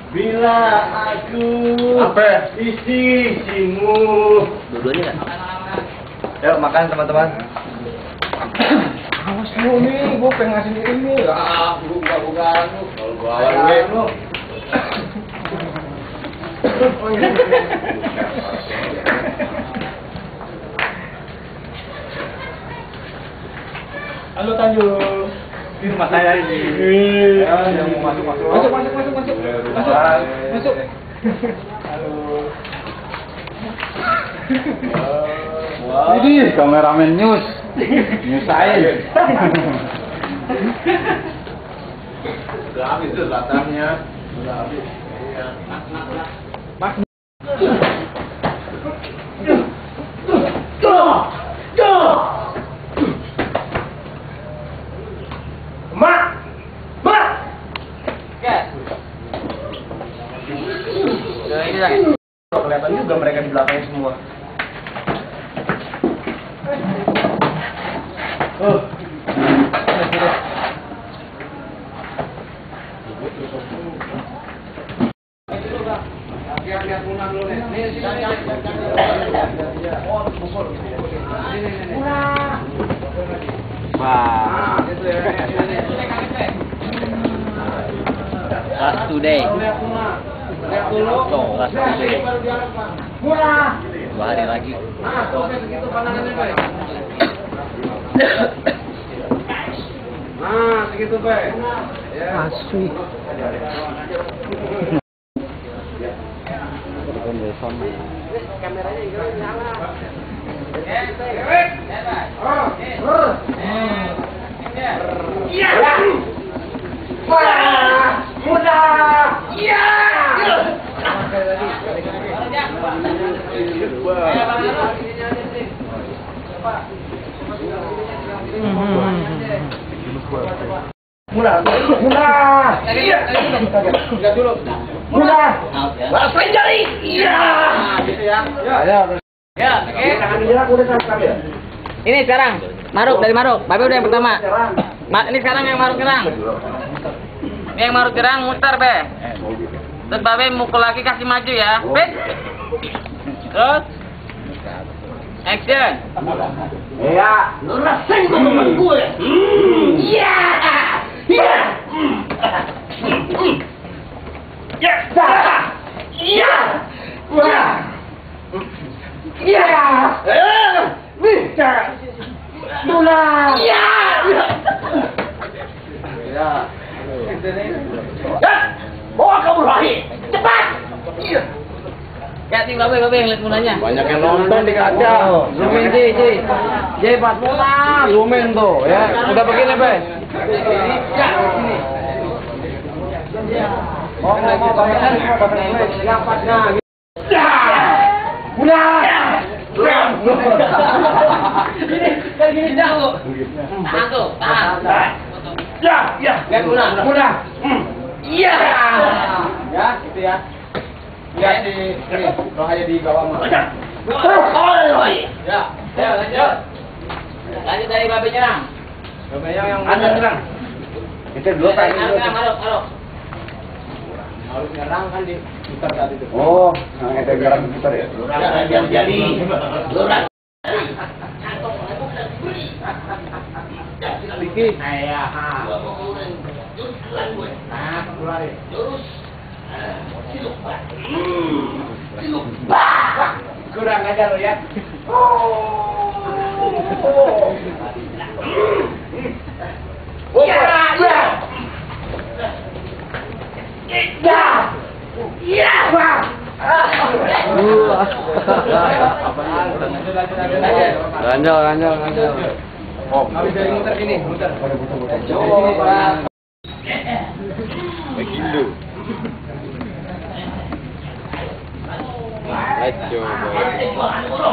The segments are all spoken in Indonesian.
Bila aku isimu. Dua-duanya kan? Yuk makan teman-teman. Awas lu nih, gue pengen ngasih ini. Buka-buka lu. Kalau gue awal lu. Halo Tanjung. Di rumah saya ini. Yang mau masuk. Masuk. Halo. Ini kameramen news. Nyusahin. Sudah habis tuh latahnya. Sudah habis. Iya. Mas. Kelihatan juga mereka di belakangnya semua. Lihat punah dulu nih. Wah. Last today. Lihat dulu. Tuh, last today. Murah. 2 hari lagi. Nah, tuh kayak segitu pandangannya, Pak. Nah, segitu, Pak. Ya. Asli. Kameranya nyala. Iya. Wah, mudah. Iya. Murah. Lihat dulu. Murah. Langsung jari. Iya. Gitu ya. Ya, oke. Ini sekarang Maruk dari Maruk. Babe udah yang pertama. Ini sekarang yang Maruk Gerang. Ini yang Maruk Gerang muter, Be. Terus Babe mukul lagi kasih maju ya. Bet. Terus action. Iya, lu rasain teman gue. Iya. Iya. Ya. Iya. Wah. Iya. Bisa. Bola. Iya. Ya. Ya. Bawa kamu lagi. Cepat. Iya. Ya, ting Babe yang lihat munanya. Banyak yang nonton di kaca. Zoomin J pas muna, zoomin tuh ya. Udah begini, Be. Ya, sini. Oh, mau pakai siapanya. Ya. Udah. Ini kayak gini jauh. Tahan tuh, tahan. Ya. Lihat Udah. Iya. Ya, gitu ya. Lihat di sini, rohaya di bawah mah. Ya, lanjut. Lanjut dari Babe nyerang. Babe yang Anda serang. Kita dulu Dari Maruk. Harus nyerang kan di putar tadi itu. Oh, yang ada garang putar ya? Yang jadi. Lurah. Sedikit. Iya. Nah, keluar ya. Kurang aja lo ya. Lanjut. Oh, habis dari muter gini, muter. Begitu. Coba.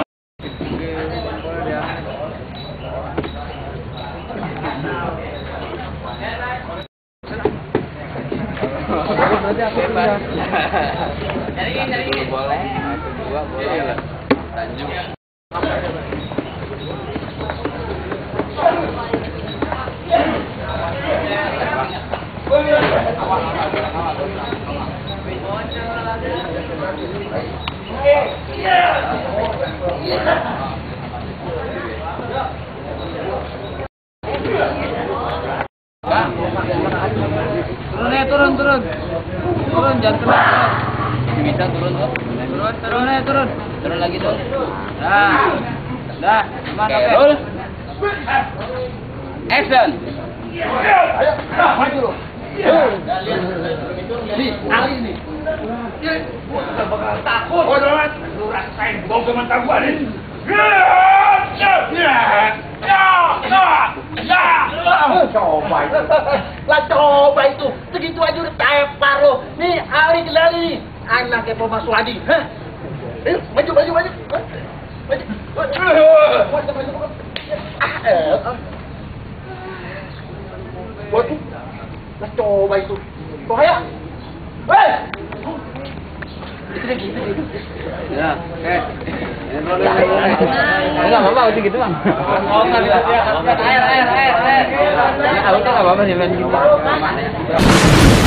Bebas. Dari Boleh, atau 2 boleh lah. Tanjung. Turun ya, turun. Turun, jangan kena. Bisa turun tuh. Turun. Turun lagi tuh. Dah, aman, Oke, oke. roll. Action. Maju lo. Nih, Ali nih. Gua udah bakal takut. Oh, Domat. Lu rasain bau gemetar gua nih. Coba itu. Lah coba itu, segitu aja udah tepar lo. Nih, Ali Gelali nih, anaknya Pak Swadi. Hah? Ayo, maju. Maju. Waduh, lah coba itu. Bahaya. Hei! Ya, oke. Enggak apa-apa, udah gitu, Bang. Oh, enggak lihat dia. Air. Aku tuh nggak apa-apa sih main gitu.